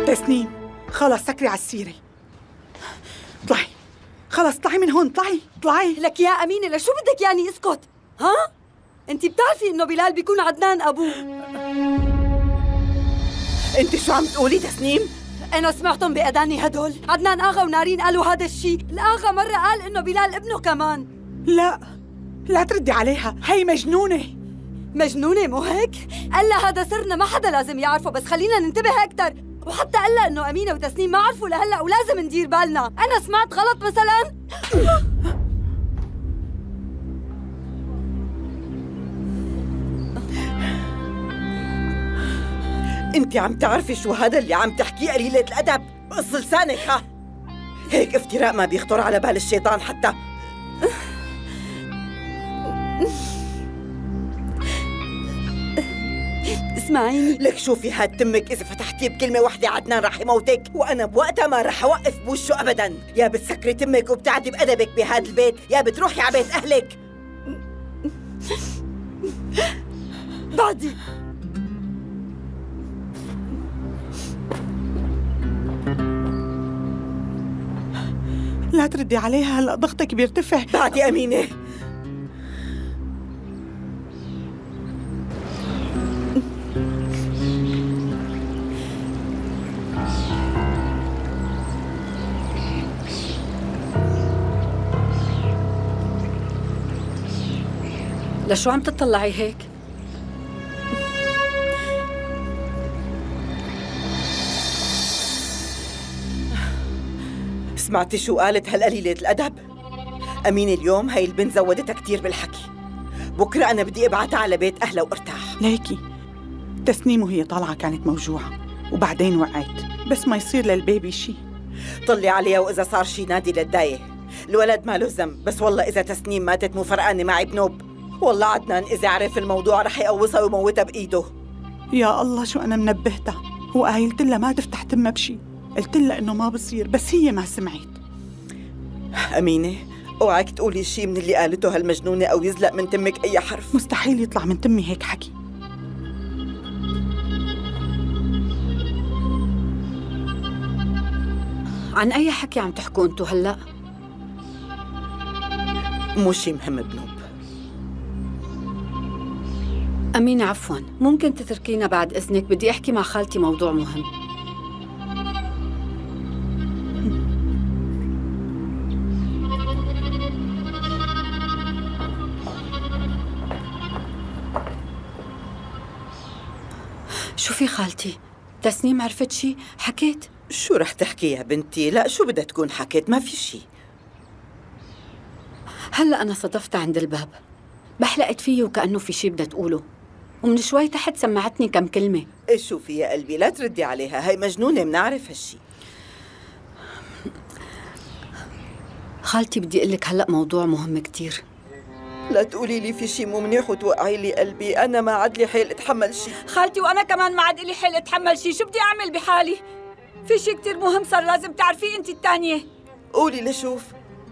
تسنيم خلص سكري على السيرة. اطلعي خلص، اطلعي من هون، اطلعي. لك يا أمينة لشو بدك يعني اسكت؟ ها؟ انت بتعرفي انه بلال بيكون عدنان ابوه. انت شو عم تقولي تسنيم؟ انا سمعتهم باذاني هدول. عدنان اغا ونارين قالوا هذا الشيء. الاغا مرة قال انه بلال ابنه كمان. لا تردي عليها، هي مجنونة. مجنونة مو هيك؟ قال لها هذا سرنا ما حدا لازم يعرفه، بس خلينا ننتبه أكثر. وحتى قال لها إنه أمينة وتسنيم ما عرفوا لهلا ولازم ندير بالنا. أنا سمعت غلط مثلاً؟ انت عم تعرفي شو هذا اللي عم تحكيه قليلة الأدب؟ قص لسانك ها. هيك افتراء ما بيخطر على بال الشيطان حتى. اسمعيني لك شوفي هاد تمك، إذا فتحتيه بكلمة واحدة عدنان رح يموتك، وأنا بوقتها ما رح أوقف بوشه أبداً. يا بتسكري تمك وبتعدي بأدبك بهاد البيت، يا بتروحي على بيت أهلك. بعدي لا تردي عليها، هلا ضغطك بيرتفع. بعدي أمينة. لشو عم تطلعي هيك؟ سمعتي شو قالت هالقليلة الأدب؟ أمينة اليوم هاي البنت زودتها كتير بالحكي. بكرة أنا بدي أبعتها على بيت أهلها وارتاح. ليكي تسنيم وهي طالعة كانت موجوعة وبعدين وقعت، بس ما يصير للبيبي شي. طلي عليها وإذا صار شي نادي للداية. الولد ما له ذنب، بس والله إذا تسنيم ماتت مو فرقانة معي بنوب. والله عدنان إذا عرف الموضوع رح يقوصها ويموتها بإيده. يا الله شو أنا منبهتها، وقايلت لها ما تفتح تمها بشي، قلت لها إنه ما بصير، بس هي ما سمعت. أمينة اوعك تقولي شي من اللي قالته هالمجنونة أو يزلق من تمك أي حرف. مستحيل يطلع من تمي هيك حكي. عن أي حكي عم تحكوا انتو هلأ؟ مو شي مهم بنوب. أمينة عفواً، ممكن تتركينا بعد إذنك؟ بدي أحكي مع خالتي موضوع مهم. شو في خالتي؟ تسنيم عرفت شي؟ حكيت؟ شو رح تحكي يا بنتي؟ لا شو بدها تكون حكيت؟ ما في شي. هلأ أنا صدفتها عند الباب، بحلقت فيه وكأنه في شي بدها تقوله، ومن شوي تحت سمعتني كم كلمة. إيش شوفي يا قلبي، لا تردي عليها، هي مجنونة منعرف هالشي. خالتي بدي أقلك هلأ موضوع مهم كتير. لا تقولي لي في شي مو منيح وتوقعي لي قلبي، أنا ما عاد لي حيل أتحمل شي. خالتي وأنا كمان ما عاد لي حيل أتحمل شي، شو بدي أعمل بحالي؟ في شي كتير مهم صار لازم تعرفيه أنت الثانية. قولي لشوف.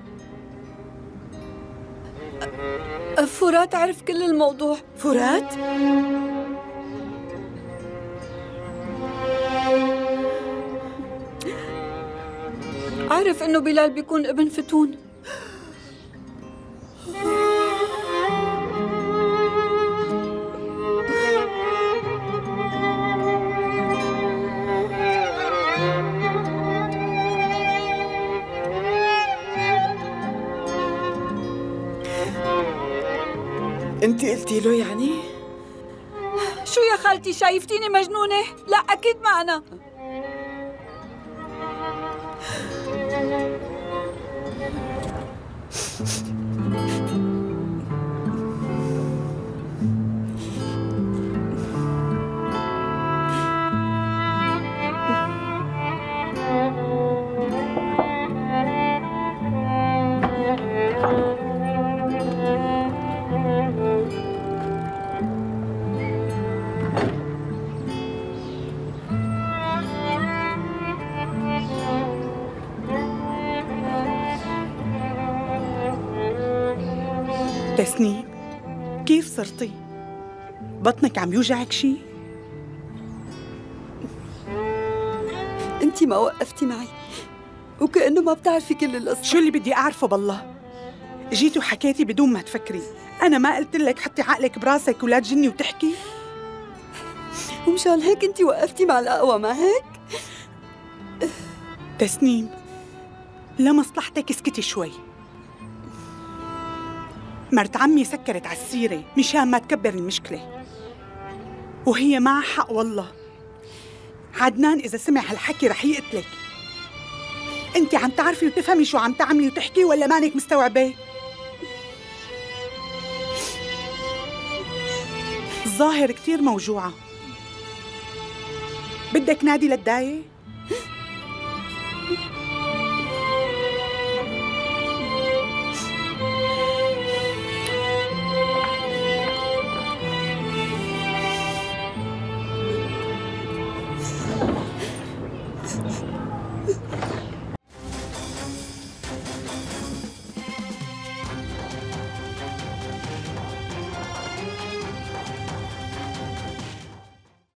فرات عرف كل الموضوع. فرات؟ عرف إنه بلال بيكون ابن فتون. انت قلتي له يعني؟ شو يا خالتي شايفتيني مجنونة؟ لا أكيد ما أنا. تسنيم كيف صرتي؟ بطنك عم يوجعك شي؟ انت ما وقفتي معي وكأنه ما بتعرفي كل القصة. شو اللي بدي أعرفه بالله؟ جيتي وحكيتي بدون ما تفكري. أنا ما قلت لك حطي عقلك براسك ولا تجني وتحكي؟ ومشان هيك انت وقفتي مع الأقوى، ما هيك؟ تسنيم، لمصلحتك اسكتي شوي. مرت عمي سكرت على السيرة مشان ما تكبر المشكلة، وهي معها حق والله. عدنان إذا سمع هالحكي رح يقتلك. أنت عم تعرفي وتفهمي شو عم تعملي وتحكي ولا مانك مستوعبة؟ الظاهر كتير موجوعة. بدك نادي للداية؟